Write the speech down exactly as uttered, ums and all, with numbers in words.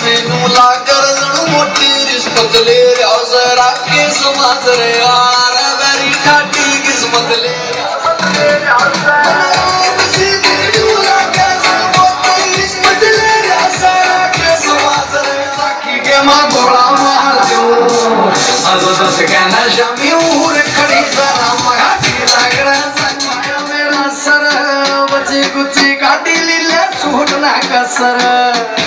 मैनू लाकर मोटी रिश्वत ले सरा के समाज रे यार मेरी ठाटी किस्मत ले मां घोड़ा मार दूं दस कहना शमीर खड़ी जरा मगाटी लगड़ा संगया मेरा सर बची कुची काटी लीले छूटना कसर